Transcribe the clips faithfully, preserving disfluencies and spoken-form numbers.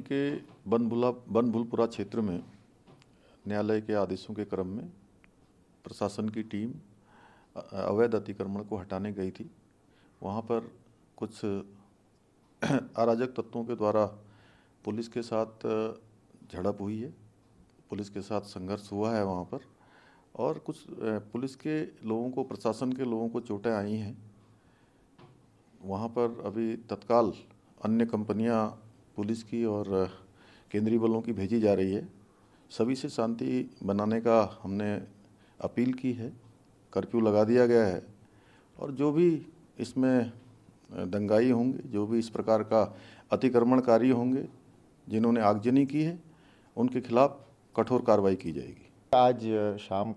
के बनभुला बनभुलपुरा क्षेत्र में न्यायालय के आदेशों के क्रम में प्रशासन की टीम अवैध अतिक्रमण को हटाने गई थी। वहाँ पर कुछ अराजक तत्वों के द्वारा पुलिस के साथ झड़प हुई है, पुलिस के साथ संघर्ष हुआ है वहाँ पर, और कुछ पुलिस के लोगों को, प्रशासन के लोगों को चोटें आई हैं। वहाँ पर अभी तत्काल अन्य कंपनियाँ पुलिस की और केंद्रीय बलों की भेजी जा रही है। सभी से शांति बनाने का हमने अपील की है, कर्फ्यू लगा दिया गया है, और जो भी इसमें दंगाई होंगे, जो भी इस प्रकार का अतिक्रमणकारी होंगे, जिन्होंने आगजनी की है, उनके खिलाफ कठोर कार्रवाई की जाएगी। आज शाम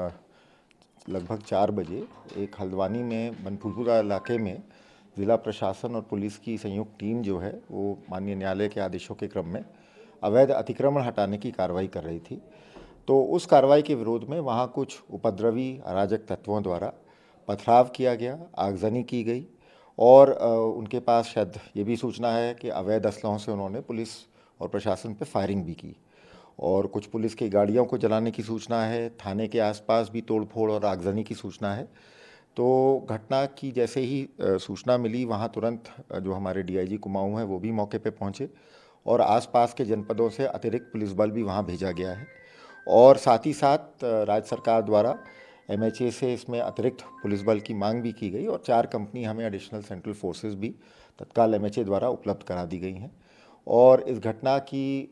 लगभग चार बजे एक हल्द्वानी में बनभुलपुरा इलाके में ज़िला प्रशासन और पुलिस की संयुक्त टीम जो है वो माननीय न्यायालय के आदेशों के क्रम में अवैध अतिक्रमण हटाने की कार्रवाई कर रही थी। तो उस कार्रवाई के विरोध में वहाँ कुछ उपद्रवी अराजक तत्वों द्वारा पथराव किया गया, आगजनी की गई, और उनके पास शायद ये भी सूचना है कि अवैध असलहों से उन्होंने पुलिस और प्रशासन पर फायरिंग भी की, और कुछ पुलिस की गाड़ियों को जलाने की सूचना है। थाने के आसपास भी तोड़फोड़ और आगजनी की सूचना है। तो घटना की जैसे ही सूचना मिली, वहाँ तुरंत जो हमारे डीआईजी कुमाऊं हैं वो भी मौके पे पहुँचे, और आसपास के जनपदों से अतिरिक्त पुलिस बल भी वहाँ भेजा गया है। और साथ ही साथ राज्य सरकार द्वारा एमएचए से इसमें अतिरिक्त पुलिस बल की मांग भी की गई, और चार कंपनी हमें एडिशनल सेंट्रल फोर्सेस भी तत्काल एमएचए द्वारा उपलब्ध करा दी गई हैं। और इस घटना की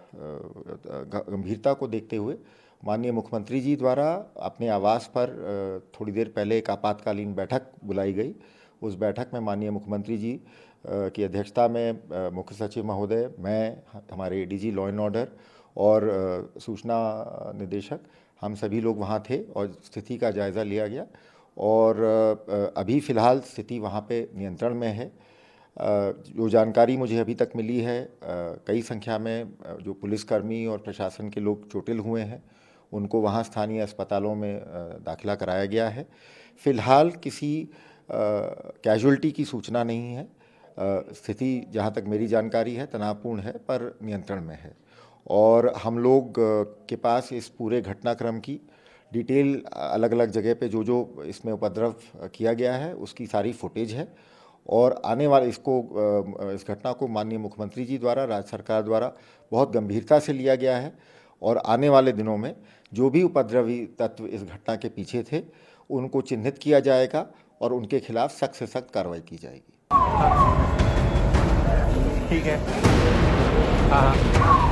गंभीरता को देखते हुए माननीय मुख्यमंत्री जी द्वारा अपने आवास पर थोड़ी देर पहले एक आपातकालीन बैठक बुलाई गई। उस बैठक में माननीय मुख्यमंत्री जी की अध्यक्षता में मुख्य सचिव महोदय, मैं, हमारे डीजी लॉ एंड ऑर्डर और सूचना निदेशक, हम सभी लोग वहाँ थे और स्थिति का जायज़ा लिया गया। और अभी फ़िलहाल स्थिति वहाँ पे नियंत्रण में है। जो जानकारी मुझे अभी तक मिली है, कई संख्या में जो पुलिसकर्मी और प्रशासन के लोग चोटिल हुए हैं, उनको वहाँ स्थानीय अस्पतालों में दाखिला कराया गया है। फ़िलहाल किसी कैजुअल्टी की सूचना नहीं है। स्थिति जहाँ तक मेरी जानकारी है तनावपूर्ण है, पर नियंत्रण में है। और हम लोग के पास इस पूरे घटनाक्रम की डिटेल अलग अलग जगह पे जो जो इसमें उपद्रव किया गया है उसकी सारी फुटेज है, और आने वाले इसको इस घटना को माननीय मुख्यमंत्री जी द्वारा, राज्य सरकार द्वारा बहुत गंभीरता से लिया गया है, और आने वाले दिनों में जो भी उपद्रवी तत्व इस घटना के पीछे थे उनको चिन्हित किया जाएगा और उनके खिलाफ सख्त से सख्त कार्रवाई की जाएगी। ठीक है। हाँ।